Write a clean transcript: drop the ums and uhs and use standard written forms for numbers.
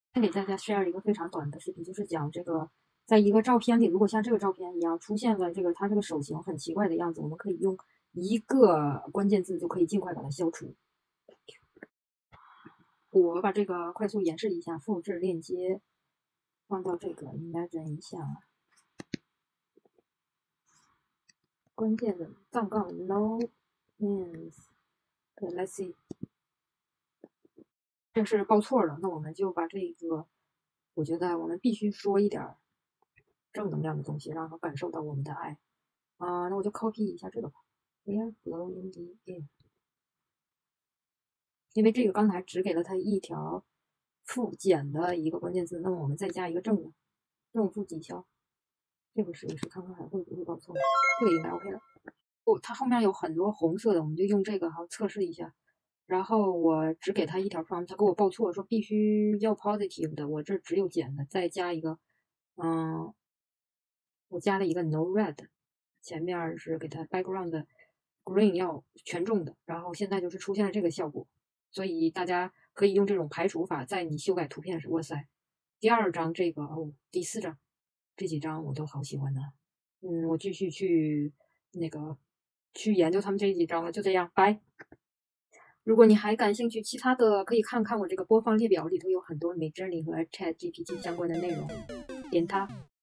先给大家 share 一个非常短的视频，就是讲这个，在一个照片里，如果像这个照片一样出现了它这个手型很奇怪的样子，我们可以用一个关键字就可以尽快把它消除。我把这个快速演示一下，复制链接放到这个 Imagine 一下，关键的杠杠 no ends。Let's see， 这是报错了，那我们就把这个，我觉得我们必须说一点正能量的东西，让他感受到我们的爱。那我就 copy 一下这个吧。Air flow in the air， 因为这个刚才只给了它一条负减的一个关键字，那么我们再加一个正的，正负抵消。这个试一试，看看还会不会报错。这个应该 OK 了。它后面有很多红色的，我们就用这个测试一下。然后我只给他一条 prompt，他给我报错，说必须要 positive 的，我这只有减的，再加一个，我加了一个 no red， 前面是给它 background 的 green 要全中的，然后现在就是出现了这个效果，所以大家可以用这种排除法，在你修改图片时，哇塞，第二张这个第四张，这几张我都好喜欢的，我继续去去研究他们这几张了，就这样，拜。如果你还感兴趣，其他的可以看看我这个播放列表，里头有很多 Midjourney 和 ChatGPT 相关的内容，点它。